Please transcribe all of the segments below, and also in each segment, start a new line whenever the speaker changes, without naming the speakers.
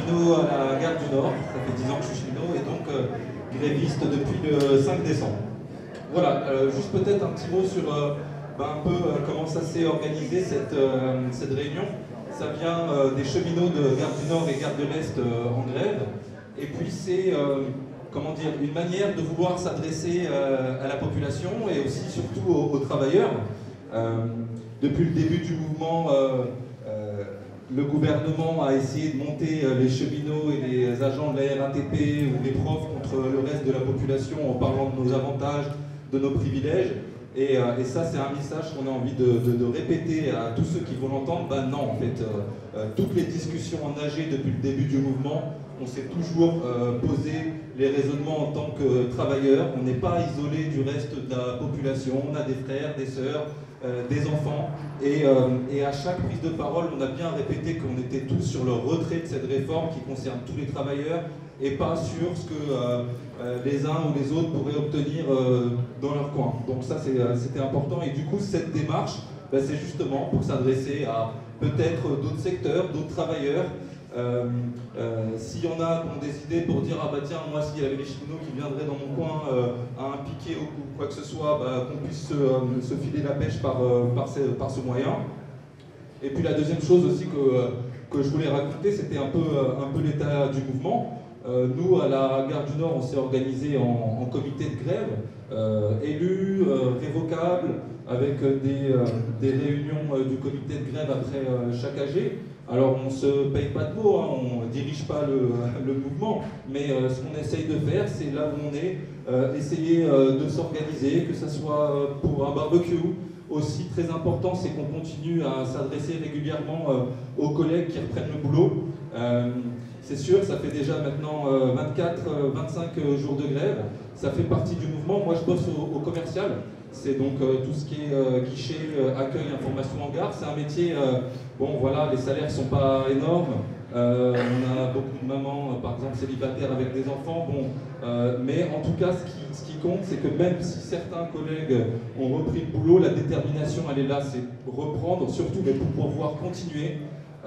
cheminot à la gare du Nord, ça fait 10 ans que je suis cheminot et donc gréviste depuis le 5 décembre. Voilà, juste peut-être un petit mot sur un peu comment ça s'est organisé cette réunion. Ça vient des cheminots de gare du Nord et gare de l'Est en grève. Et puis c'est comment dire, une manière de vouloir s'adresser à la population et aussi surtout aux travailleurs. Depuis le début du mouvement, le gouvernement a essayé de monter les cheminots et les agents de la RATP ou les profs contre le reste de la population en parlant de nos avantages, de nos privilèges. Et ça, c'est un message qu'on a envie de répéter à tous ceux qui vont l'entendre. Ben non, en fait, toutes les discussions en AG depuis le début du mouvement, on s'est toujours posé les raisonnements en tant que travailleurs. On n'est pas isolé du reste de la population. On a des frères, des sœurs, des enfants. Et à chaque prise de parole, on a bien répété qu'on était tous sur le retrait de cette réforme qui concerne tous les travailleurs et pas sur ce que les uns ou les autres pourraient obtenir dans leur coin. Donc ça, c'était important. Et du coup, cette démarche, ben, c'est justement pour s'adresser à peut-être d'autres secteurs, d'autres travailleurs. S'il y en a qui ont des idées pour dire ah bah tiens, moi s'il y avait les cheminots qui viendraient dans mon coin à un piquet ou quoi que ce soit, bah, qu'on puisse se filer la pêche par ce moyen. Et puis la deuxième chose aussi que je voulais raconter, c'était un peu l'état du mouvement. Nous, à la gare du Nord, on s'est organisé en comité de grève, élus, révocables, avec des réunions du comité de grève après chaque AG. Alors, on ne se paye pas de mots, hein, on ne dirige pas le mouvement, mais ce qu'on essaye de faire, c'est là où on est, essayer de s'organiser, que ce soit pour un barbecue. Aussi, très important, c'est qu'on continue à s'adresser régulièrement aux collègues qui reprennent le boulot. C'est sûr, ça fait déjà maintenant 24-25 jours de grève. Ça fait partie du mouvement. Moi, je bosse au commercial. C'est donc tout ce qui est guichet, accueil, information en gare. C'est un métier, bon voilà, les salaires ne sont pas énormes. On a beaucoup de mamans, par exemple, célibataires avec des enfants. Bon, mais en tout cas, ce qui compte, c'est que même si certains collègues ont repris le boulot, la détermination, elle est là, c'est reprendre, surtout mais pour pouvoir continuer.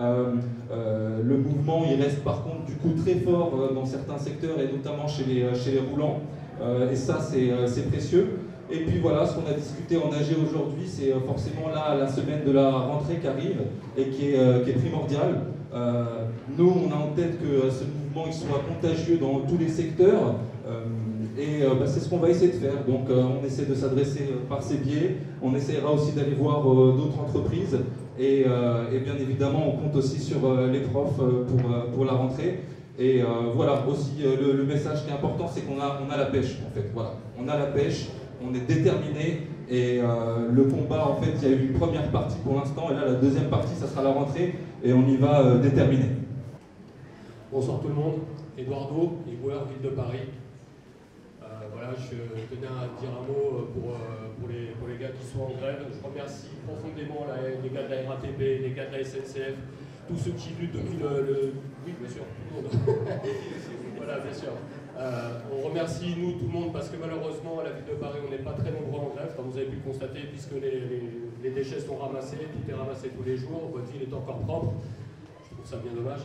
Le mouvement, il reste par contre du coup très fort dans certains secteurs et notamment chez les roulants. Et ça, c'est précieux. Et puis voilà, ce qu'on a discuté en AG aujourd'hui, c'est forcément là la semaine de la rentrée qui arrive et qui est primordiale. Nous, on a en tête que ce mouvement il soit contagieux dans tous les secteurs c'est ce qu'on va essayer de faire. Donc on essaie de s'adresser par ces biais, on essaiera aussi d'aller voir d'autres entreprises et bien évidemment on compte aussi sur les profs pour la rentrée. Et voilà, aussi le message qui est important, c'est qu'on a la pêche en fait. Voilà, on a la pêche. On est déterminé et le combat, en fait, il y a eu une première partie pour l'instant et là, la deuxième partie, ça sera la rentrée et on y va déterminé.
Bonsoir tout le monde, Eduardo, éboueur, ville de Paris. Voilà, je tenais à dire un mot pour les gars qui sont en grève. Je remercie profondément les gars de la RATP, les gars de la SNCF, tous ceux qui luttent depuis Oui, bien sûr, tout le monde. Voilà, bien sûr. On remercie nous, tout le monde, parce que malheureusement, à la ville de Paris, on n'est pas très nombreux en grève, comme vous avez pu le constater, puisque les déchets sont ramassés, tout est ramassé tous les jours, votre ville est encore propre. Je trouve ça bien dommage.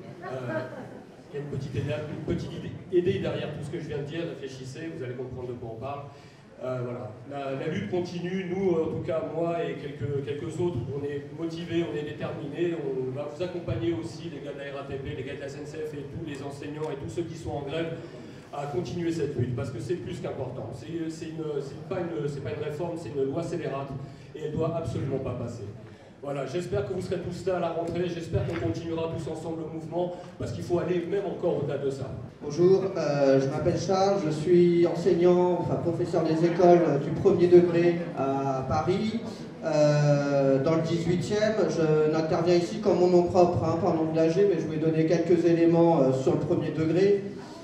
Il y a une petite idée derrière tout ce que je viens de dire, réfléchissez, vous allez comprendre de quoi on parle. Voilà. La lutte continue, nous, en tout cas, moi et quelques autres, on est motivés, on est déterminés, on va vous accompagner aussi, les gars de la RATP, les gars de la SNCF et tous les enseignants et tous ceux qui sont en grève, à continuer cette lutte, parce que c'est plus qu'important. C'est pas une réforme, c'est une loi scélérate, et elle doit absolument pas passer. Voilà, j'espère que vous serez tous là à la rentrée, j'espère qu'on continuera tous ensemble le mouvement, parce qu'il faut aller même encore au-delà de ça.
Bonjour, je m'appelle Charles, je suis enseignant, enfin professeur des écoles du premier degré à Paris, dans le 18e. Je n'interviens ici comme mon nom propre, hein, pas en nom de l'AG, mais je vais donner quelques éléments sur le premier degré.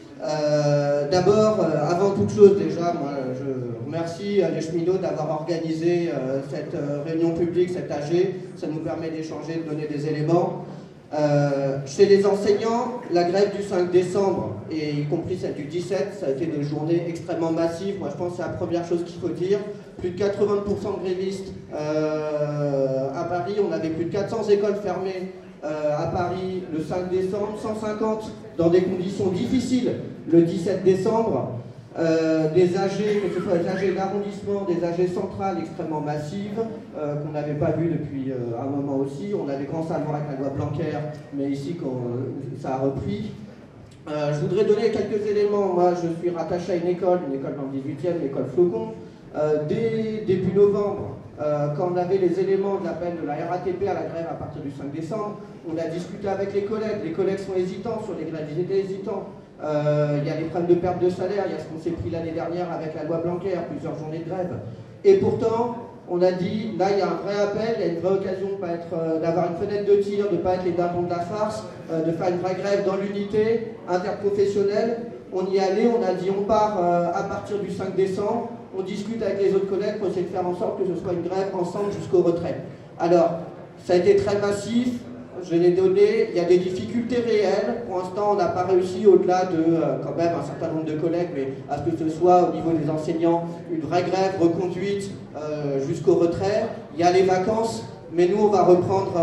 D'abord, avant toute chose, déjà, moi, je remercie les cheminots d'avoir organisé cette réunion publique, cette AG. Ça nous permet d'échanger, de donner des éléments. Chez les enseignants, la grève du 5 décembre, et y compris celle du 17, ça a été des journées extrêmement massives. Moi, je pense que c'est la première chose qu'il faut dire. Plus de 80% de grévistes à Paris. On avait plus de 400 écoles fermées à Paris le 5 décembre, 150 dans des conditions difficiles le 17 décembre, des AG, que ce soit des AG d'arrondissement, des AG centrales extrêmement massives, qu'on n'avait pas vu depuis un moment aussi. On a des grands salons avec la loi Blanquer, mais ici ça a repris. Je voudrais donner quelques éléments. Moi, je suis rattaché à une école dans le 18e, l'école Flocon. Dès début novembre, quand on avait les éléments de l'appel de la RATP à la grève à partir du 5 décembre, on a discuté avec les collègues. Les collègues sont hésitants sur les grèves, ils étaient hésitants. Il y a les problèmes de perte de salaire, il y a ce qu'on s'est pris l'année dernière avec la loi Blanquer, plusieurs journées de grève. Et pourtant, on a dit, là il y a un vrai appel, il y a une vraie occasion d'avoir une fenêtre de tir, de ne pas être les dindons de la farce, de faire une vraie grève dans l'unité interprofessionnelle. On y allait, on a dit on part à partir du 5 décembre, on discute avec les autres collègues pour essayer de faire en sorte que ce soit une grève ensemble jusqu'au retrait. Alors, ça a été très massif, je l'ai donné, il y a des difficultés réelles. Pour l'instant, on n'a pas réussi, au-delà de quand même un certain nombre de collègues, mais à ce que ce soit au niveau des enseignants, une vraie grève reconduite jusqu'au retrait. Il y a les vacances, mais nous, on va reprendre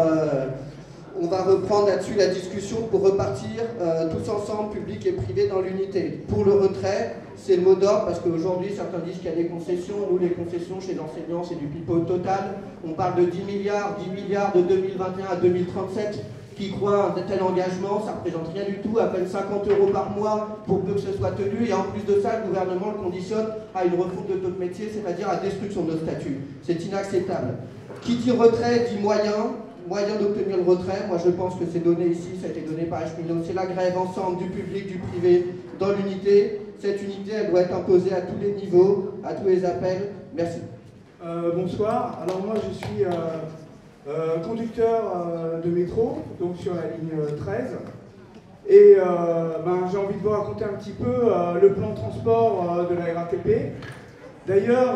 là-dessus la discussion pour repartir tous ensemble, public et privé, dans l'unité. Pour le retrait, c'est le mot d'ordre, parce qu'aujourd'hui, certains disent qu'il y a des concessions. Nous, les concessions chez les enseignants, c'est du pipeau total. On parle de 10 milliards de 2021 à 2037. Qui croient à un tel engagement, ça ne représente rien du tout, à peine 50 € par mois pour peu que ce soit tenu. Et en plus de ça, le gouvernement le conditionne à une refonte de notre métier, c'est-à-dire à la destruction de nos statuts. C'est inacceptable. Qui dit retrait dit moyen d'obtenir le retrait. Moi je pense que c'est donné ici, ça a été donné par H. C'est la grève ensemble du public, du privé, dans l'unité. Cette unité, elle doit être imposée à tous les niveaux, à tous les appels. Merci.
Bonsoir, alors moi je suis conducteur de métro, donc sur la ligne 13. Et j'ai envie de vous raconter un petit peu le plan de transport de la RATP. D'ailleurs,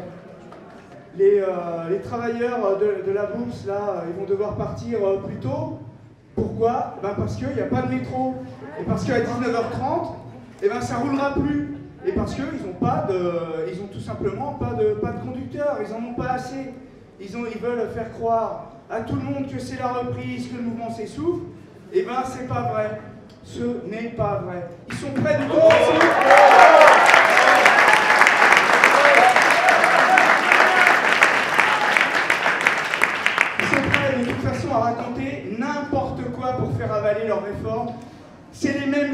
les travailleurs de la bourse, là, ils vont devoir partir plus tôt. Pourquoi? Parce qu'il n'y a pas de métro. Et parce qu'à 19h30, ça ne roulera plus. Et parce qu'ils ont tout simplement pas de conducteurs. Ils n'en ont pas assez. Ils veulent faire croire à tout le monde que c'est la reprise, que le mouvement s'essouffle. C'est pas vrai. Ce n'est pas vrai. Ils sont prêts de commencer. À raconter n'importe quoi pour faire avaler leurs réformes. C'est les mêmes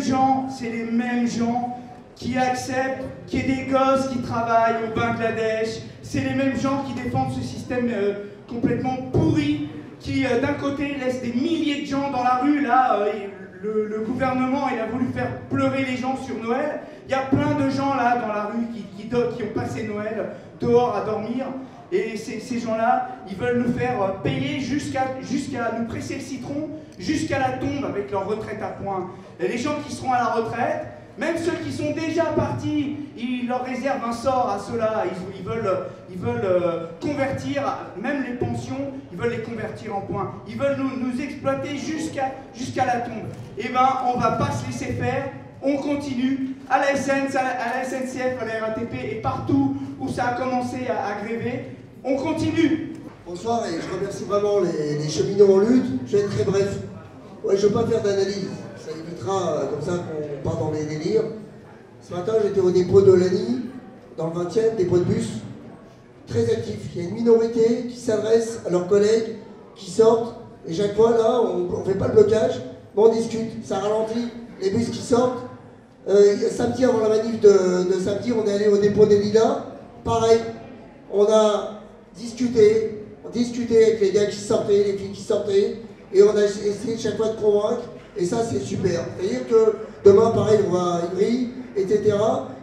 gens qui acceptent qu'il y ait des gosses qui travaillent au Bangladesh. C'est les mêmes gens qui défendent ce système complètement pourri, qui d'un côté laisse des milliers de gens dans la rue. Là, le gouvernement, il a voulu faire pleurer les gens sur Noël. Il y a plein de gens là dans la rue qui ont passé Noël dehors à dormir. Et ces gens-là, ils veulent nous faire payer jusqu'à nous presser le citron, jusqu'à la tombe avec leur retraite à points. Et les gens qui seront à la retraite, même ceux qui sont déjà partis, ils leur réservent un sort à ceux-là. Ils veulent convertir, même les pensions, ils veulent les convertir en points. Ils veulent nous exploiter jusqu'à la tombe. On ne va pas se laisser faire. On continue à la SNCF, à la RATP et partout où ça a commencé à gréver. On continue.
Bonsoir et je remercie vraiment les cheminots en lutte. Je vais être très bref. Ouais, je ne veux pas faire d'analyse. Ça évitera comme ça qu'on part dans les délires. Ce matin, j'étais au dépôt de Lagny, dans le 20e, dépôt de bus. Très actif. Il y a une minorité qui s'adresse à leurs collègues qui sortent. Et chaque fois, là, on ne fait pas le blocage, mais on discute. Ça ralentit. Les bus qui sortent. Samedi, avant la manif de samedi, on est allé au dépôt des Lilas. Pareil, on a discuté avec les gars qui sortaient, les filles qui sortaient, et on a essayé chaque fois de convaincre, et ça c'est super. C'est-à-dire que demain, pareil, on va à Ivry, etc.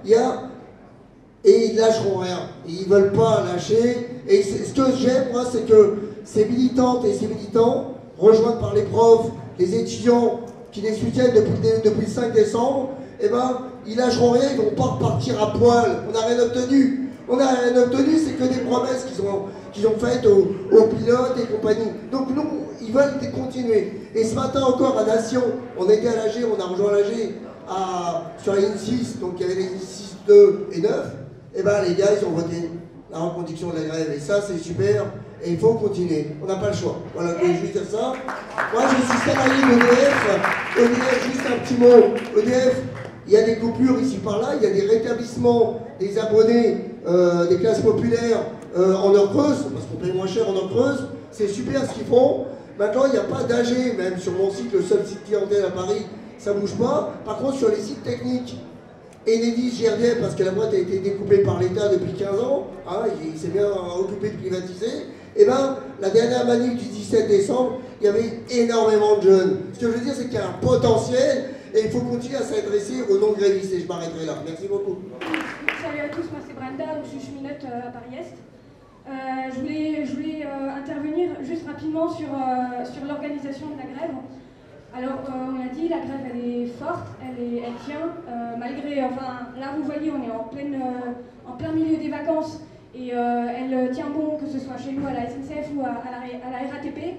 Et ils lâcheront rien. Ils ne veulent pas lâcher. Et ce que j'aime, moi, c'est que ces militantes et ces militants, rejoints par les profs, les étudiants qui les soutiennent depuis le 5 décembre, ils lâcheront rien, ils ne vont pas repartir à poil. On n'a rien obtenu. On n'a rien obtenu, c'est que des promesses qu'ils ont faites aux pilotes et compagnie. Donc nous, ils veulent continuer. Et ce matin encore à Nation, on était à l'AG, on a rejoint l'AG sur la ligne 6, donc il y avait les lignes 6, 2 et 9. Les gars, ils ont voté la reconduction de la grève. Et ça, c'est super. et il faut continuer. On n'a pas le choix. Voilà, je voulais juste dire ça. Moi, je suis salarié d'EDF. EDF, juste un petit mot. EDF, il y a des coupures ici par là, il y a des rétablissements des abonnés des classes populaires en heure creuse, parce qu'on paye moins cher en heure creuse. C'est super ce qu'ils font. Maintenant, il n'y a pas d'AG, même sur mon site, le seul site clientèle à Paris, ça ne bouge pas. Par contre, sur les sites techniques, Enedis, GRDF, parce que la boîte a été découpée par l'État depuis 15 ans, hein, il s'est bien occupé de privatiser, et bien, la dernière manif du 17 décembre, il y avait énormément de jeunes. Ce que je veux dire, c'est qu'il y a un potentiel, et il faut continuer à s'adresser aux non-grévistes, et je m'arrêterai là. Merci beaucoup.
Salut à tous, moi c'est Brenda, je suis cheminote à Paris-Est. Je voulais intervenir juste rapidement sur l'organisation de la grève. Alors, on l'a dit, la grève elle est forte, elle tient, malgré, enfin, là vous voyez, on est en plein milieu des vacances, et elle tient bon, que ce soit chez nous à la SNCF ou à la RATP.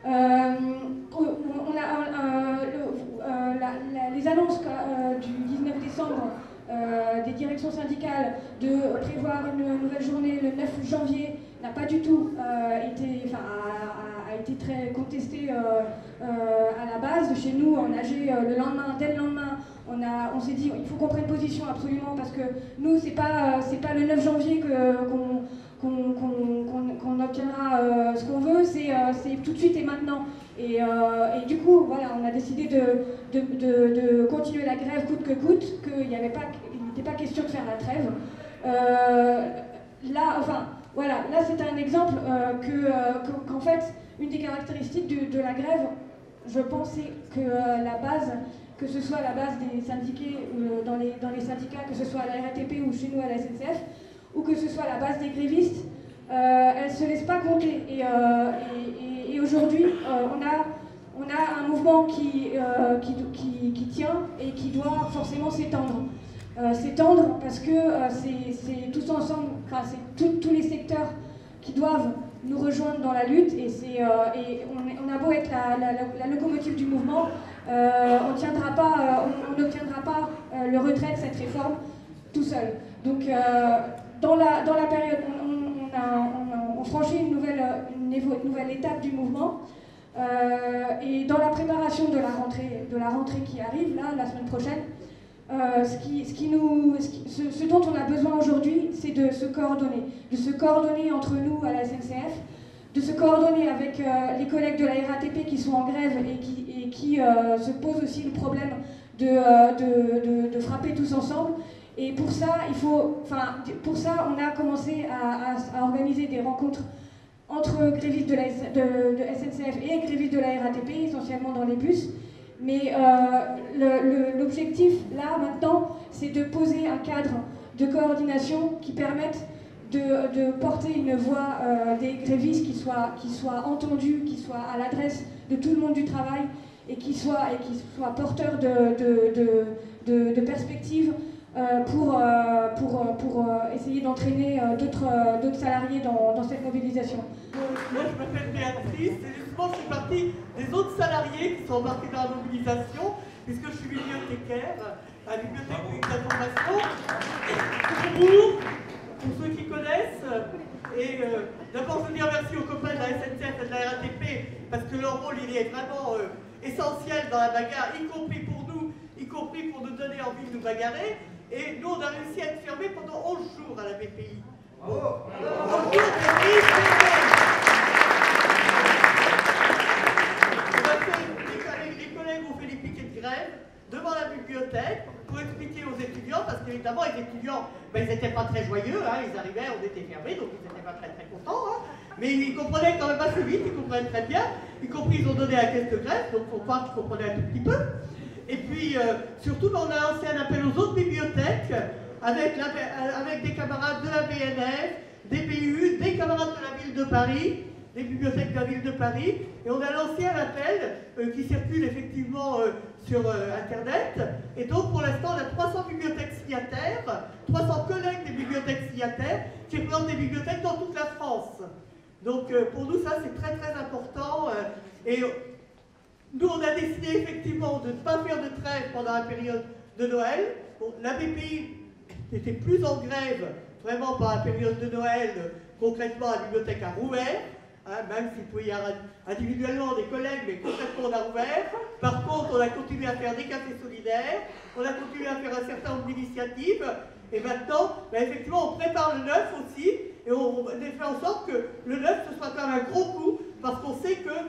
Les annonces du 19 décembre des directions syndicales de prévoir une nouvelle journée le 9 janvier n'a pas du tout été très contestée à la base. Chez nous, en AG, dès le lendemain, on s'est dit il faut qu'on prenne position absolument parce que nous, c'est pas le 9 janvier qu'on obtiendra ce qu'on veut, c'est tout de suite et maintenant. Et du coup, voilà, on a décidé de continuer la grève coûte que coûte, qu'il n'était pas question de faire la trêve. Là, c'est un exemple qu'en fait, une des caractéristiques de la grève, je pense, c'est que la base, que ce soit la base des syndiqués dans les syndicats, que ce soit à la RATP ou chez nous à la SNCF, ou que ce soit la base des grévistes, elle ne se laisse pas compter. Et aujourd'hui, on a un mouvement qui tient et qui doit forcément s'étendre. S'étendre parce que c'est tous ensemble, enfin, c'est tous les secteurs qui doivent nous rejoindre dans la lutte et on a beau être la locomotive du mouvement, on n'obtiendra pas le retrait de cette réforme tout seul. Donc dans la période, on franchit une nouvelle étape du mouvement et dans la préparation de la rentrée qui arrive là, la semaine prochaine. Ce dont on a besoin aujourd'hui, c'est de se coordonner entre nous à la SNCF, de se coordonner avec les collègues de la RATP qui sont en grève et qui se posent aussi le problème de frapper tous ensemble. Et pour ça, on a commencé à organiser des rencontres entre grévistes de SNCF et grévistes de la RATP, essentiellement dans les bus. Mais l'objectif, là, maintenant, c'est de poser un cadre de coordination qui permette de porter une voix des grévistes qui soit entendue, qui soit à l'adresse de tout le monde du travail et qui soit porteur de perspectives pour essayer d'entraîner d'autres salariés dans cette mobilisation.
Moi, je m'appelle Béatrice et justement, je suis partie des autres salariés qui sont embarqués dans la mobilisation, puisque je suis bibliothécaire à la Bibliothèque publique d'information. Pour ceux qui connaissent, et d'abord, je veux dire merci aux copains de la SNCF et de la RATP, parce que leur rôle, il est vraiment essentiel dans la bagarre, y compris pour nous, y compris pour nous donner envie de nous bagarrer. Et nous, on a réussi à être fermés pendant 11 jours à la BPI. Oh. 11 jours, les collègues ont fait des piquets de grève devant la bibliothèque pour expliquer aux étudiants, parce qu'évidemment, les étudiants, ils n'étaient pas très joyeux, hein, ils arrivaient, on était fermés, donc ils n'étaient pas très contents, hein, mais ils comprenaient quand même assez vite, ils comprenaient très bien, y compris ils ont donné la caisse de grève, donc il faut croire qu'ils comprenaient un tout petit peu. Et puis, surtout, on a lancé un appel aux autres bibliothèques avec des camarades de la BNF, des BU, des camarades de la ville de Paris, des bibliothèques de la ville de Paris. Et on a lancé un appel qui circule effectivement sur Internet. Et donc, pour l'instant, on a 300 bibliothèques signataires, 300 collègues des bibliothèques signataires qui représentent des bibliothèques dans toute la France. Donc, pour nous, ça, c'est très, très important. Nous, on a décidé effectivement de ne pas faire de trêve pendant la période de Noël. Bon, la BPI était plus en grève vraiment pendant la période de Noël, concrètement à la bibliothèque à Roubaix. hein, même s'il pouvait y avoir individuellement des collègues, mais concrètement on a ouvert. Par contre, on a continué à faire des cafés solidaires, on a continué à faire un certain nombre d'initiatives, et maintenant, ben, effectivement, on prépare le 9 aussi, et on fait en sorte que le 9, ce soit quand même un gros coup, parce qu'on sait que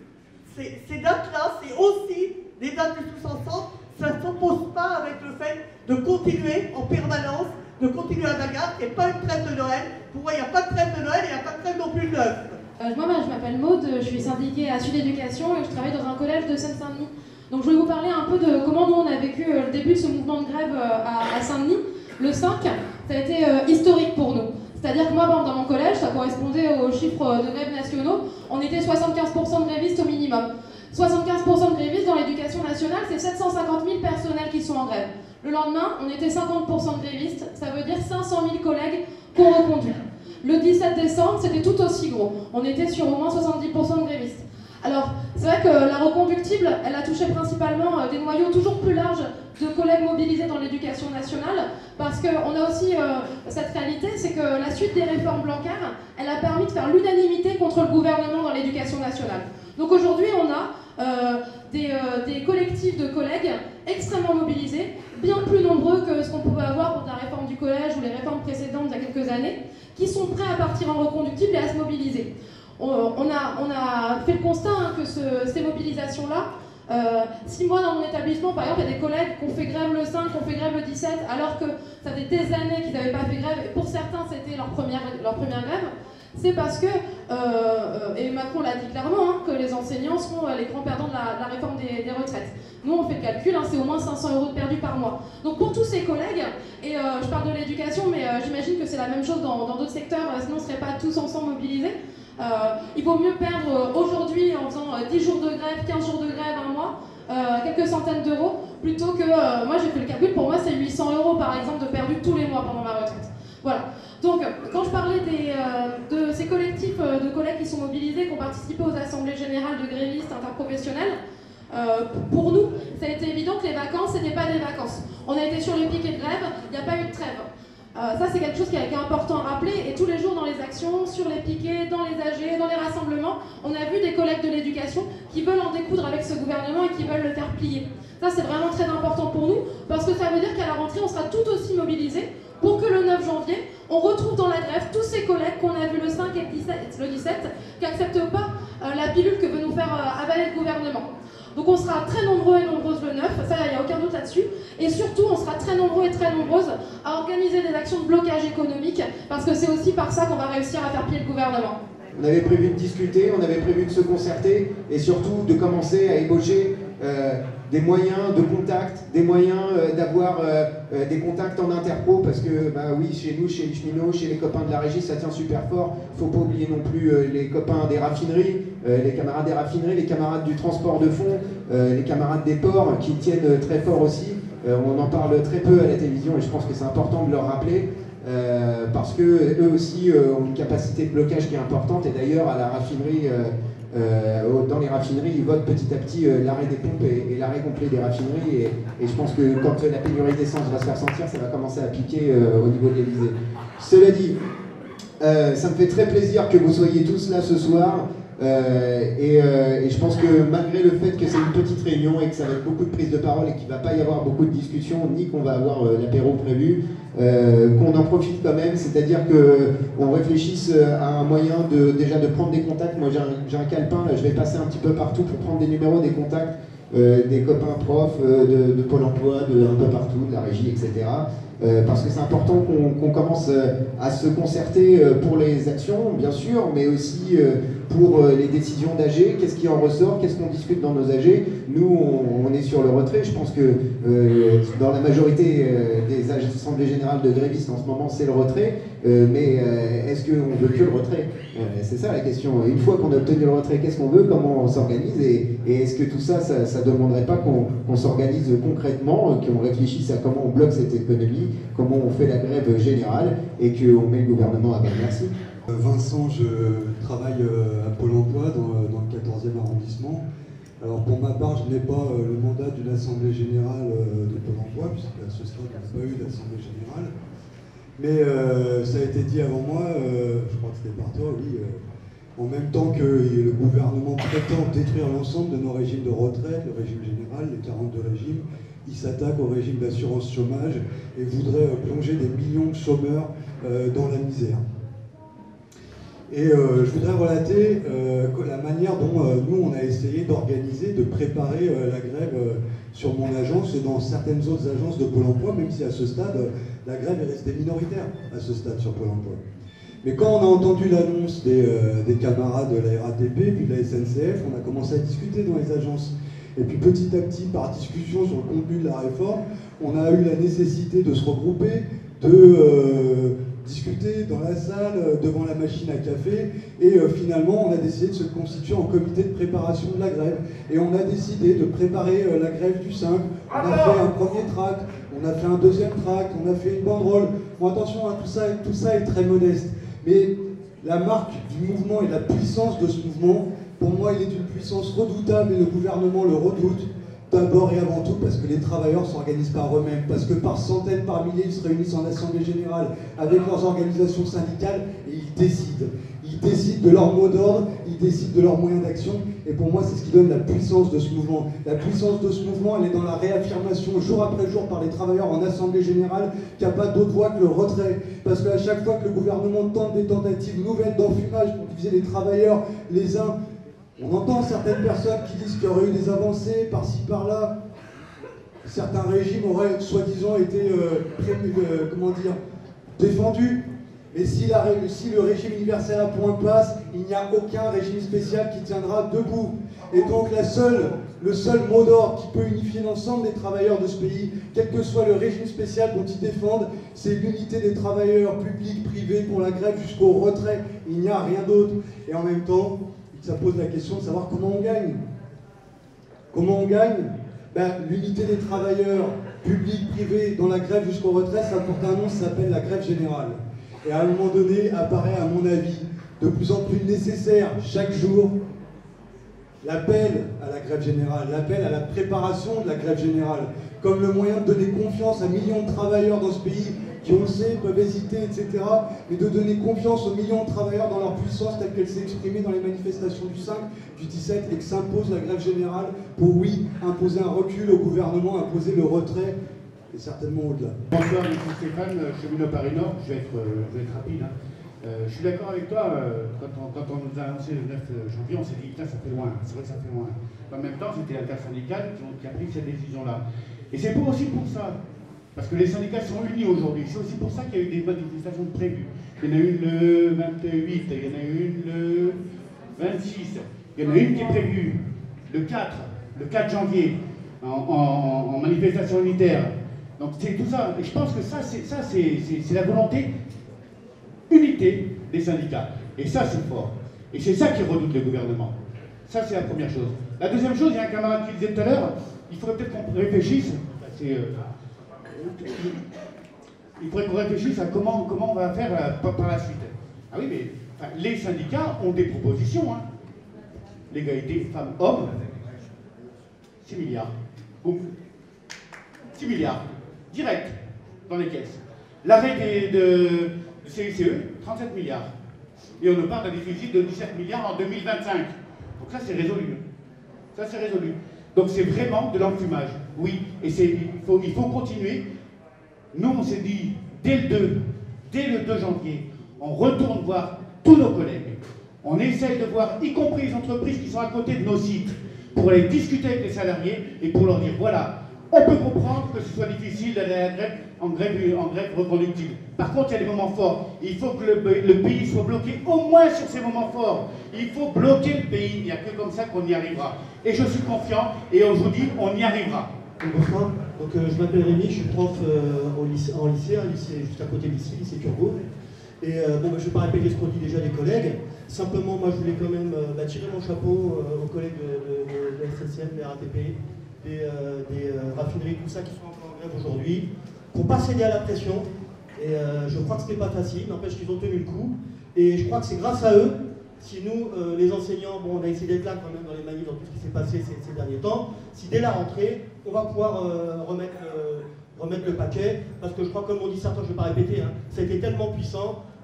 ces dates-là, c'est aussi des dates du sous-ensemble, ça ne s'oppose pas avec le fait de continuer en permanence, de continuer à bagarre, qu'il n'y ait pas une trêve de Noël. Pour moi, il n'y a pas de trêve de Noël et il n'y a pas de trêve non plus le 9.
Moi, je m'appelle Maude, je suis syndiquée à Sud Éducation et je travaille dans un collège de Seine-Saint-Denis. Donc je voulais vous parler un peu de comment nous on a vécu le début de ce mouvement de grève à Saint-Denis. Le 5, ça a été historique pour nous. C'est-à-dire que moi, dans mon collège, ça correspondait aux chiffres de grève nationaux, on était 75% de grévistes au minimum. 75% de grévistes dans l'éducation nationale, c'est 750 000 personnels qui sont en grève. Le lendemain, on était 50% de grévistes, ça veut dire 500 000 collègues qu'on reconduit. Le 17 décembre, c'était tout aussi gros. On était sur au moins 70% de grévistes. Alors, c'est vrai que la reconductible, elle a touché principalement des noyaux toujours plus larges de collègues mobilisés dans l'éducation nationale, parce qu'on a aussi cette réalité, c'est que la suite des réformes Blanquer, elle a permis de faire l'unanimité contre le gouvernement dans l'éducation nationale. Donc aujourd'hui, on a des collectifs de collègues extrêmement mobilisés, bien plus nombreux que ce qu'on pouvait avoir pour la réforme du collège ou les réformes précédentes il y a quelques années, qui sont prêts à partir en reconductible et à se mobiliser. On a fait le constat que ces mobilisations-là, si moi dans mon établissement, par exemple, il y a des collègues qui ont fait grève le 5, qui ont fait grève le 17, alors que ça fait des années qu'ils n'avaient pas fait grève, et pour certains c'était leur première grève, c'est parce que, et Macron l'a dit clairement, hein, que les enseignants seront les grands perdants de la réforme des retraites. Nous on fait le calcul, hein, c'est au moins 500 € de perdus par mois. Donc pour tous ces collègues, et je parle de l'éducation, mais j'imagine que c'est la même chose dans d'autres secteurs, sinon on ne serait pas tous ensemble mobilisés. Il vaut mieux perdre aujourd'hui en faisant 10 jours de grève, 15 jours de grève, un mois, quelques centaines d'euros, plutôt que, moi j'ai fait le calcul, pour moi c'est 800 € par exemple de perdus tous les mois pendant ma retraite. Voilà. Donc quand je parlais de ces collectifs de collègues qui sont mobilisés, qui ont participé aux assemblées générales de grévistes interprofessionnels, pour nous, ça a été évident que les vacances, c'était pas des vacances. On a été sur les piquets de grève, il n'y a pas eu de trêve. Ça, c'est quelque chose qui est important à rappeler, et tous les jours dans les actions, sur les piquets, dans les AG, dans les rassemblements, on a vu des collègues de l'éducation qui veulent en découdre avec ce gouvernement et qui veulent le faire plier. Ça, c'est vraiment très important pour nous, parce que ça veut dire qu'à la rentrée, on sera tout aussi mobilisés pour que le 9 janvier, on retrouve dans la grève tous ces collègues qu'on a vus le 5 et le 17, qui n'acceptent pas la pilule que veut nous faire avaler le gouvernement. Donc on sera très nombreux et nombreuses le 9, ça il n'y a aucun doute là-dessus, et surtout on sera très nombreux et très nombreuses à organiser des actions de blocage économique, parce que c'est aussi par ça qu'on va réussir à faire plier le gouvernement.
On avait prévu de discuter, on avait prévu de se concerter, et surtout de commencer à ébaucher des moyens de contact, des moyens d'avoir des contacts en interpro, parce que bah oui, chez nous, chez les cheminots, chez les copains de la régie, ça tient super fort. Il ne faut pas oublier non plus les copains des raffineries, les camarades des raffineries, les camarades du transport de fond, les camarades des ports qui tiennent très fort aussi. On en parle très peu à la télévision et je pense que c'est important de leur rappeler. Parce qu'eux aussi ont une capacité de blocage qui est importante, et d'ailleurs à la raffinerie, dans les raffineries, ils votent petit à petit l'arrêt des pompes et l'arrêt complet des raffineries, et je pense que quand la pénurie d'essence va se faire sentir, ça va commencer à piquer au niveau de l'Elysée. Cela dit, ça me fait très plaisir que vous soyez tous là ce soir. Et je pense que malgré le fait que c'est une petite réunion et que ça va être beaucoup de prises de parole et qu'il ne va pas y avoir beaucoup de discussions, ni qu'on va avoir l'apéro prévu, qu'on en profite quand même, c'est-à-dire qu'on réfléchisse à un moyen déjà de prendre des contacts. Moi j'ai un calepin, là, je vais passer un petit peu partout pour prendre des numéros, des contacts, des copains profs, de Pôle emploi, un peu partout, de la régie, etc. Parce que c'est important qu'on commence à se concerter pour les actions, bien sûr, mais aussi pour les décisions d'AG. Qu'est-ce qui en ressort? Qu'est-ce qu'on discute dans nos AG? Nous, on est sur le retrait. Je pense que dans la majorité des assemblées générales de grévistes en ce moment, c'est le retrait. Mais est-ce qu'on veut que le retrait? C'est ça la question. Une fois qu'on a obtenu le retrait, qu'est-ce qu'on veut? Comment on s'organise? Et est-ce que tout ça ne demanderait pas qu'on s'organise concrètement, qu'on réfléchisse à comment on bloque cette économie, comment on fait la grève générale et qu'on met le gouvernement à bas? Merci.
Vincent, je travaille à Pôle emploi dans le 14e arrondissement. Alors pour ma part, je n'ai pas le mandat d'une assemblée générale de Pôle emploi, puisqu'à ce stade, on n'a pas eu d'assemblée générale. Mais ça a été dit avant moi, je crois que c'était par toi, oui, En même temps que le gouvernement prétend détruire l'ensemble de nos régimes de retraite, le régime général, les 42 régimes, il s'attaque au régime d'assurance chômage et voudrait plonger des millions de chômeurs dans la misère. Et je voudrais relater la manière dont nous, on a essayé d'organiser, de préparer la grève sur mon agence et dans certaines autres agences de Pôle emploi, même si à ce stade, la grève est restée minoritaire à ce stade sur Pôle emploi. Mais quand on a entendu l'annonce des camarades de la RATP puis de la SNCF, on a commencé à discuter dans les agences. Et puis petit à petit, par discussion sur le contenu de la réforme, on a eu la nécessité de se regrouper, de discuter dans la salle, devant la machine à café, et finalement on a décidé de se constituer en comité de préparation de la grève. Et on a décidé de préparer la grève du 5. On a fait un premier tract, on a fait un deuxième tract, on a fait une banderole. Bon, attention, hein, tout ça est très modeste. Mais la marque du mouvement et la puissance de ce mouvement, pour moi, il est d'une puissance redoutable et le gouvernement le redoute. D'abord et avant tout parce que les travailleurs s'organisent par eux-mêmes, parce que par centaines, par milliers, ils se réunissent en assemblée générale avec leurs organisations syndicales et ils décident. Ils décident de leur mot d'ordre, ils décident de leurs moyens d'action. Et pour moi, c'est ce qui donne la puissance de ce mouvement. La puissance de ce mouvement, elle est dans la réaffirmation jour après jour par les travailleurs en assemblée générale qu'il n'y a pas d'autre voie que le retrait. Parce qu'à chaque fois que le gouvernement tente des tentatives nouvelles d'enfumage pour diviser les travailleurs les uns, on entend certaines personnes qui disent qu'il y aurait eu des avancées par-ci par-là. Certains régimes auraient soi-disant été défendus. Mais si le régime universel a point place, il n'y a aucun régime spécial qui tiendra debout. Et donc le seul mot d'ordre qui peut unifier l'ensemble des travailleurs de ce pays, quel que soit le régime spécial dont ils défendent, c'est l'unité des travailleurs publics, privés, pour la grève jusqu'au retrait. Il n'y a rien d'autre. Et en même temps, ça pose la question de savoir comment on gagne. Comment on gagne? L'unité des travailleurs, publics, privés, dans la grève jusqu'au retrait, ça porte un nom, ça s'appelle la grève générale. Et à un moment donné, apparaît, à mon avis, de plus en plus nécessaire, chaque jour, l'appel à la grève générale, l'appel à la préparation de la grève générale, comme le moyen de donner confiance à millions de travailleurs dans ce pays qui, on le sait, peuvent hésiter, etc., mais de donner confiance aux millions de travailleurs dans leur puissance telle qu'elle s'est exprimée dans les manifestations du 5, du 17, et que s'impose la grève générale pour, oui, imposer un recul au gouvernement, imposer le retrait, et certainement au-delà.
Bonsoir, je suis Stéphane, cheminot Paris Nord, je vais être rapide. Je suis d'accord avec toi, quand on nous a annoncé le 9 janvier, on s'est dit, putain, ça fait loin, c'est vrai que ça fait loin. En même temps, c'était l'intersyndicale qui a pris cette décision-là. Et c'est aussi pour ça, parce que les syndicats sont unis aujourd'hui, c'est aussi pour ça qu'il y a eu des manifestations prévues. Il y en a une le 28, il y en a une le 26, il y en a une qui est prévue le 4 janvier, en manifestation unitaire. Donc c'est tout ça, et je pense que ça c'est la volonté unité des syndicats. Et ça c'est fort. Et c'est ça qui redoute le gouvernement. Ça c'est la première chose. La deuxième chose, il y a un camarade qui disait tout à l'heure, il faudrait peut-être qu'on réfléchisse, il faudrait qu'on réfléchisse à comment on va faire par la suite. Ah oui, mais enfin, les syndicats ont des propositions. Hein. L'égalité femmes-hommes, 6 milliards. Boum. 6 milliards. Direct dans les caisses. L'arrêt de CICE, 37 milliards. Et on nous parle d'un déficit de 17 milliards en 2025. Donc ça, c'est résolu. Ça, c'est résolu. Donc c'est vraiment de l'enfumage. Oui, et il faut continuer. Nous, on s'est dit, dès le 2 janvier, on retourne voir tous nos collègues. On essaye de voir, y compris les entreprises qui sont à côté de nos sites, pour aller discuter avec les salariés et pour leur dire, voilà, on peut comprendre que ce soit difficile d'aller à la grève en grève reconductible. Par contre, il y a des moments forts. Il faut que le pays soit bloqué au moins sur ces moments forts. Il faut bloquer le pays. Il n'y a que comme ça qu'on y arrivera. Et je suis confiant, et je vous dis, on y arrivera.
Bonsoir. Donc, je m'appelle Rémi, je suis prof en lycée, un lycée juste à côté d'ici, lycée Turgot. Et je ne vais pas répéter ce qu'ont dit déjà les collègues. Simplement, moi, je voulais quand même tirer mon chapeau aux collègues de la SNCF, de la RATP, des raffineries, tout ça, qui sont encore en grève aujourd'hui. Il ne faut pas céder à la pression. Et je crois que ce n'est pas facile, n'empêche qu'ils ont tenu le coup. Et je crois que c'est grâce à eux, si nous, les enseignants, bon, on a essayé d'être là quand même dans les manifs, dans tout ce qui s'est passé ces derniers temps, si dès la rentrée, on va pouvoir remettre le paquet, parce que je crois, comme on dit certains, je ne vais pas répéter, hein, ça a été tellement puissant,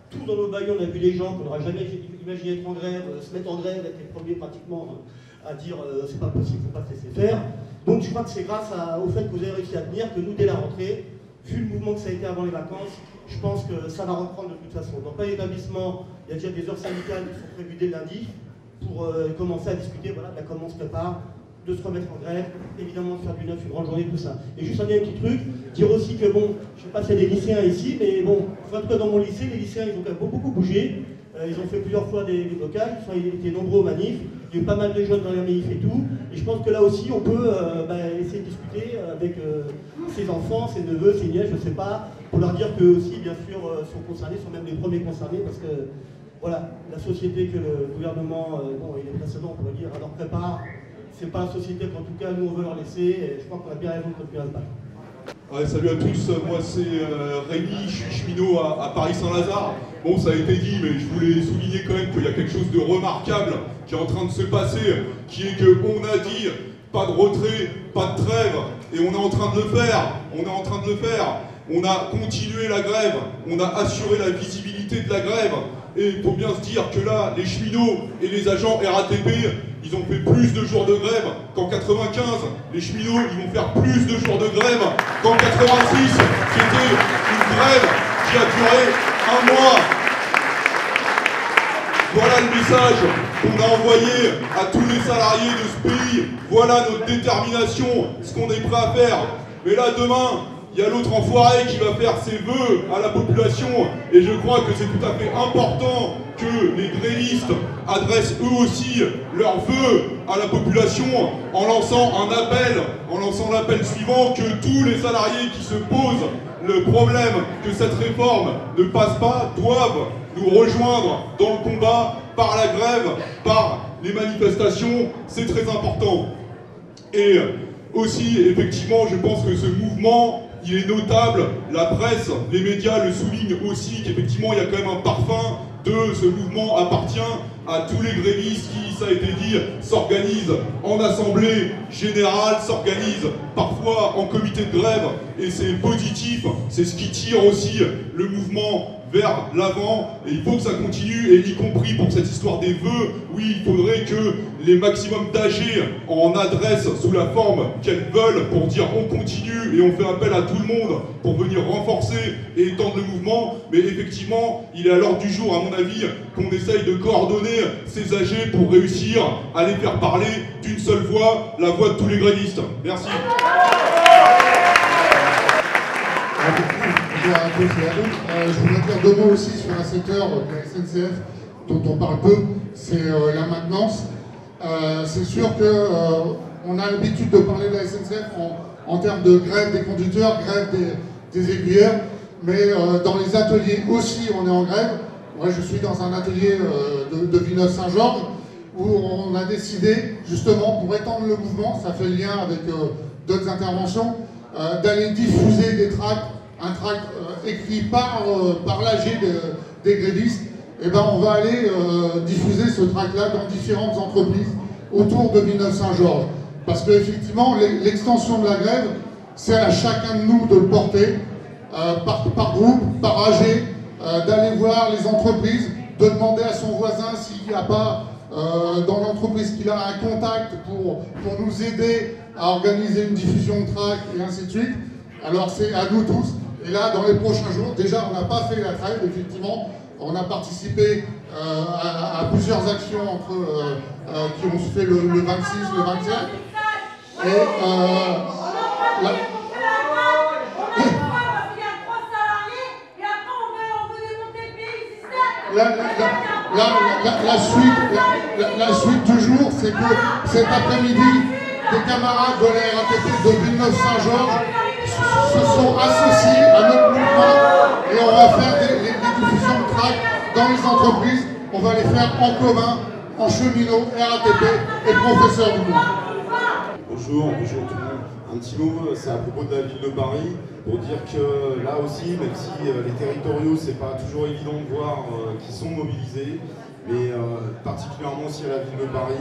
tous dans nos baillots, on a vu des gens qu'on n'aurait jamais imaginé être en grève, se mettre en grève, être les premiers pratiquement à dire c'est pas possible, il ne faut pas se laisser faire. Donc je crois que c'est grâce au fait que vous avez réussi à tenir que nous, dès la rentrée, vu le mouvement que ça a été avant les vacances, je pense que ça va reprendre de toute façon. Dans pas d'établissement, il y a déjà des heures syndicales qui sont prévues dès lundi pour commencer à discuter voilà, de comment on se prépare, de se remettre en grève, évidemment de faire du neuf une grande journée, tout ça. Et juste un petit truc, dire aussi que bon, je ne sais pas s'il y a des lycéens ici, mais bon, en tout cas dans mon lycée, les lycéens ils ont quand même beaucoup bougé. Ils ont fait plusieurs fois des blocages, ils ont été nombreux aux manifs, il y a eu pas mal de jeunes dans les manifs et tout. Et je pense que là aussi on peut essayer de discuter avec ses enfants, ses neveux, ses nièces, je ne sais pas, pour leur dire qu'eux aussi bien sûr sont concernés, sont même les premiers concernés parce que voilà, la société que le gouvernement, et les précédents on pourrait dire, leur prépare, c'est pas la société qu'en tout cas nous on veut leur laisser, et je crois qu'on a bien raison de continuer à se battre.
Ouais, salut à tous, moi c'est Rémi, je suis cheminot à Paris-Saint-Lazare. Bon, ça a été dit, mais je voulais souligner quand même qu'il y a quelque chose de remarquable qui est en train de se passer, qui est qu'on a dit pas de retrait, pas de trêve, et on est en train de le faire, on a continué la grève, on a assuré la visibilité de la grève, et il faut bien se dire que là, les cheminots et les agents RATP, ils ont fait plus de jours de grève qu'en 95. Les cheminots, ils vont faire plus de jours de grève qu'en 86, qui était une grève qui a duré un mois. Voilà le message qu'on a envoyé à tous les salariés de ce pays. Voilà notre détermination, ce qu'on est prêt à faire. Mais là, demain, il y a l'autre enfoiré qui va faire ses vœux à la population, et je crois que c'est tout à fait important que les grévistes adressent eux aussi leurs vœux à la population en lançant l'appel suivant, que tous les salariés qui se posent le problème que cette réforme ne passe pas doivent nous rejoindre dans le combat par la grève, par les manifestations, c'est très important. Et aussi, effectivement, je pense que ce mouvement, il est notable, la presse, les médias le soulignent aussi, qu'effectivement il y a quand même un parfum de ce mouvement appartient à tous les grévistes qui, ça a été dit, s'organisent en assemblée générale, s'organisent parfois en comité de grève, et c'est positif, c'est ce qui tire aussi le mouvement vers l'avant, et il faut que ça continue, et y compris pour cette histoire des vœux, oui, il faudrait que les maximums d'AG en adressent sous la forme qu'elles veulent pour dire on continue et on fait appel à tout le monde pour venir renforcer et étendre le mouvement, mais effectivement, il est à l'ordre du jour, à mon avis, qu'on essaye de coordonner ces AG pour réussir à les faire parler d'une seule voix, la voix de tous les grévistes. Merci.
Bonjour à tous et à toutes. Je voudrais dire deux mots aussi sur un secteur de la SNCF dont on parle peu, c'est la maintenance. C'est sûr qu'on a l'habitude de parler de la SNCF en termes de grève des conducteurs, grève des aiguilleurs, mais dans les ateliers aussi on est en grève. Moi je suis dans un atelier de Villeneuve-Saint-Georges où on a décidé justement pour étendre le mouvement, ça fait le lien avec d'autres interventions, d'aller diffuser des tracts, un tract écrit par l'AG des grévistes. Et ben on va aller diffuser ce tract-là dans différentes entreprises autour de Villeneuve-Saint-Georges. Parce qu'effectivement, l'extension de la grève, c'est à chacun de nous de le porter, par groupe, par AG, d'aller voir les entreprises, de demander à son voisin s'il n'y a pas dans l'entreprise qu'il a un contact pour nous aider à organiser une diffusion de tract et ainsi de suite. Alors c'est à nous tous. Et là, dans les prochains jours, déjà on n'a pas fait la grève, effectivement. On a participé à plusieurs actions qui ont se fait le 26, le 27. Et la suite du jour, c'est que cet après-midi, des camarades de la RATP de Villeneuve-Saint-Georges se sont associés à notre mouvement et on va faire des diffusions de tracts dans les entreprises. On va les faire en commun, en cheminots, RATP et professeurs du mouvement.
Bonjour tout le monde. Un petit mot, c'est à propos de la ville de Paris, pour dire que là aussi, même si les territoriaux, c'est pas toujours évident de voir qu'ils sont mobilisés, mais particulièrement aussi à la ville de Paris,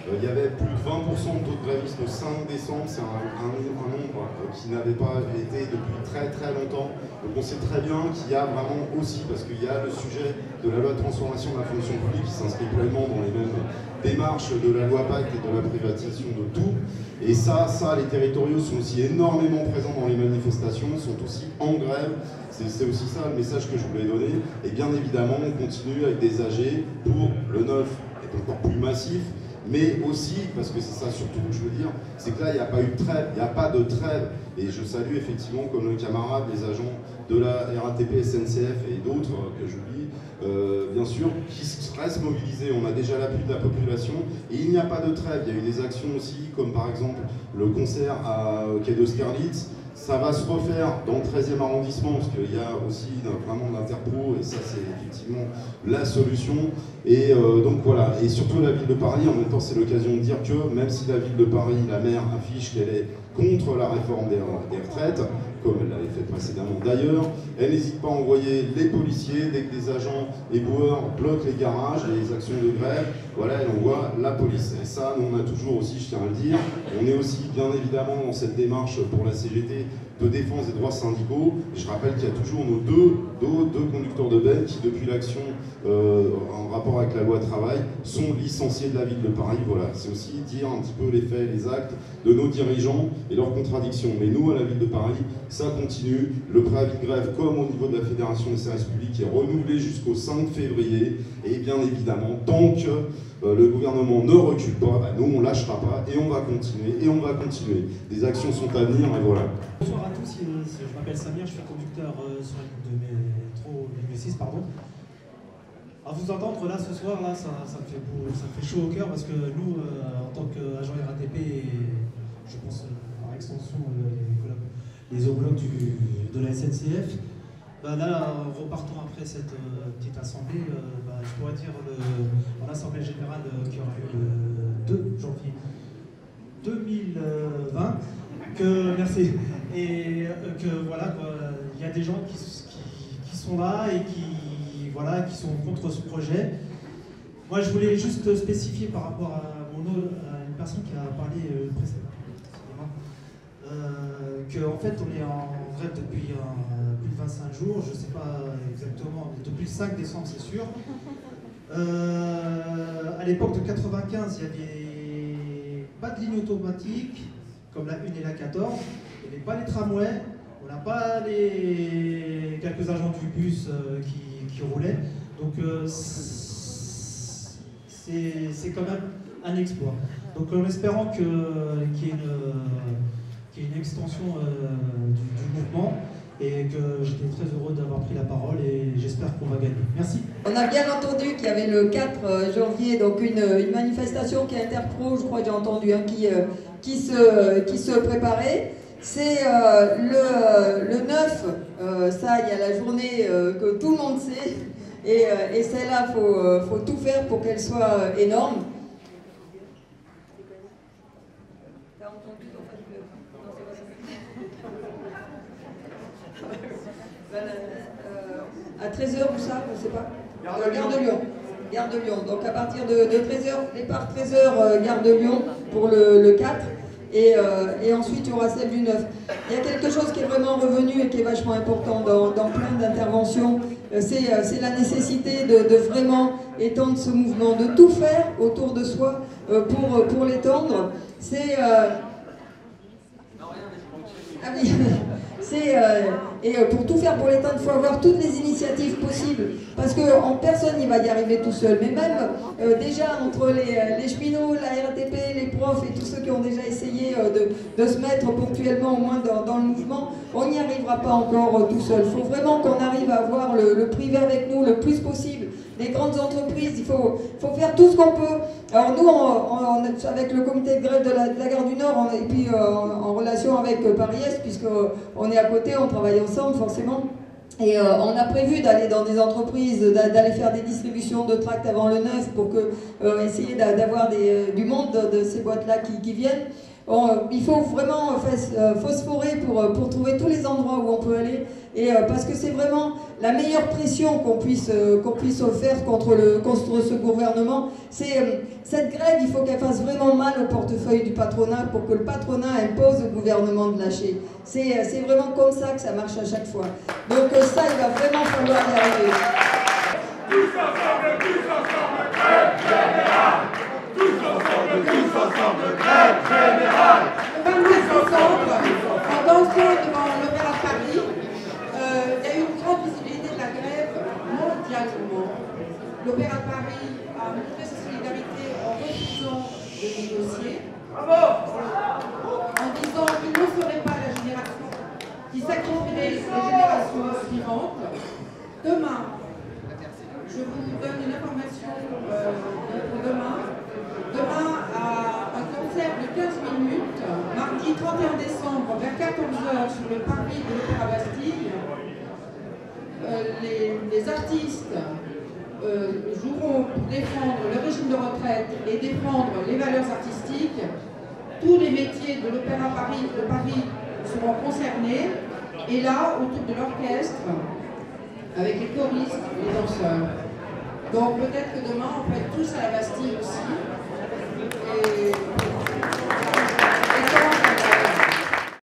Il y avait plus de 20% de taux de grévistes le 5 décembre, c'est un nombre qui n'avait pas été depuis très très longtemps. Donc on sait très bien qu'il y a vraiment aussi, parce qu'il y a le sujet de la loi de transformation de la fonction publique qui s'inscrit pleinement dans les mêmes démarches de la loi Pacte et de la privatisation de tout. Et ça, les territoriaux sont aussi énormément présents dans les manifestations, sont aussi en grève. C'est aussi ça le message que je voulais donner. Et bien évidemment, on continue avec des AG pour le 9 est encore plus massif. Mais aussi, parce que c'est ça surtout que je veux dire, c'est que là, il n'y a pas eu de trêve, il n'y a pas de trêve. Et je salue effectivement, comme le camarade, les agents de la RATP, SNCF et d'autres que j'oublie, bien sûr, qui restent mobilisés. On a déjà l'appui de la population et il n'y a pas de trêve. Il y a eu des actions aussi, comme par exemple le concert à Quai d'Austerlitz. Ça va se refaire dans le 13e arrondissement, parce qu'il y a aussi vraiment l'interpro, et ça c'est effectivement la solution. Et donc voilà, et surtout la ville de Paris, en même temps c'est l'occasion de dire que même si la ville de Paris, la maire affiche qu'elle est contre la réforme des retraites, comme elle l'avait fait précédemment d'ailleurs, elle n'hésite pas à envoyer les policiers, dès que des agents éboueurs bloquent les garages, les actions de grève, voilà, elle envoie la police. Et ça, nous on a toujours aussi, je tiens à le dire, on est aussi bien évidemment dans cette démarche pour la CGT de défense des droits syndicaux. Et je rappelle qu'il y a toujours nos deux conducteurs de benne qui, depuis l'action en rapport avec la loi travail, sont licenciés de la ville de Paris. Voilà, c'est aussi dire un petit peu les faits, les actes de nos dirigeants et leurs contradictions. Mais nous, à la ville de Paris, ça continue. Le préavis de grève, comme au niveau de la Fédération des services publics, est renouvelé jusqu'au 5 février. Et bien évidemment, tant que le gouvernement ne recule pas, bah, nous on ne lâchera pas et on va continuer et on va continuer. Des actions sont à venir et voilà.
Bonsoir à tous, je m'appelle Samir, je suis conducteur sur la ligne de métro, ligne 6, pardon. À vous entendre là ce soir, là, ça me fait chaud au cœur parce que nous, en tant qu'agent RATP, et je pense par extension les homologues de la SNCF, bah là, en repartant après cette petite assemblée, je pourrais dire en assemblée générale qui aura eu le 2 janvier 2020, merci, et que voilà, il y a des gens qui sont là et qui sont contre ce projet. Moi, je voulais juste spécifier par rapport à une personne qui a parlé précédemment, qu'en fait, on est en grève depuis plus de 25 jours, je ne sais pas exactement, depuis le 5 décembre, c'est sûr. À l'époque de 95, il n'y avait pas de ligne automatique, comme la 1 et la 14, il n'y avait pas les tramways, on n'a pas les quelques agents du bus qui roulaient, donc c'est quand même un exploit. Donc en espérant qu'il y ait une extension du mouvement, et que j'étais très heureux d'avoir pris la parole et j'espère qu'on va gagner. Merci.
On a bien entendu qu'il y avait le 4 janvier donc une manifestation qui est interpro, je crois que j'ai entendu, hein, qui se préparait. C'est le 9, ça il y a la journée que tout le monde sait, et celle-là, faut tout faire pour qu'elle soit énorme. À 13h, où ça? Je ne sais pas. Gare de Lyon. Gare de Lyon. Donc à partir de 13h, départ 13h, Gare de Lyon pour le 4. Et ensuite, il y aura celle du 9. Il y a quelque chose qui est vraiment revenu et qui est vachement important dans plein d'interventions. C'est la nécessité de vraiment étendre ce mouvement, de tout faire autour de soi pour l'étendre. C'est... Ah oui. Et pour tout faire pour l'étendre, il faut avoir toutes les initiatives possibles, parce qu'en personne il va y arriver tout seul, mais même déjà entre les cheminots, la RATP, les profs et tous ceux qui ont déjà essayé de se mettre ponctuellement au moins dans le mouvement, on n'y arrivera pas encore tout seul. Il faut vraiment qu'on arrive à avoir le privé avec nous le plus possible. Les grandes entreprises, il faut faire tout ce qu'on peut. Alors nous, avec le comité de grève de la Gare du Nord, et puis en relation avec Paris-Est, puisqu'on est à côté, on travaille ensemble forcément, et on a prévu d'aller dans des entreprises, d'aller faire des distributions de tracts avant le 9 pour essayer d'avoir du monde de ces boîtes-là qui viennent. Il faut vraiment phosphorer pour trouver tous les endroits où on peut aller, et parce que c'est vraiment la meilleure pression qu'on puisse faire contre ce gouvernement, c'est cette grève, il faut qu'elle fasse vraiment mal au portefeuille du patronat pour que le patronat impose au gouvernement de lâcher. C'est vraiment comme ça que ça marche à chaque fois. Donc ça, il va vraiment falloir y arriver.
Tous ensemble, grève générale! Tous ensemble, grève générale!
Le 29 décembre, en dansant devant l'Opéra de Paris, il y a eu une grande visibilité de la grève mondialement. L'Opéra de Paris a montré sa solidarité en refusant de négocier, en disant qu'il ne ferait pas la génération qui sacrifierait les générations suivantes. Demain, je vous donne une information pour demain. Demain, à un concert de 15 minutes, mardi 31 décembre, vers 14h, sur le parvis de l'Opéra Bastille, les artistes joueront pour défendre le régime de retraite et défendre les valeurs artistiques. Tous les métiers de l'Opéra de Paris seront concernés. Et là, autour de l'orchestre, avec les choristes et les danseurs. Donc peut-être que demain, on peut être tous à la Bastille aussi. Et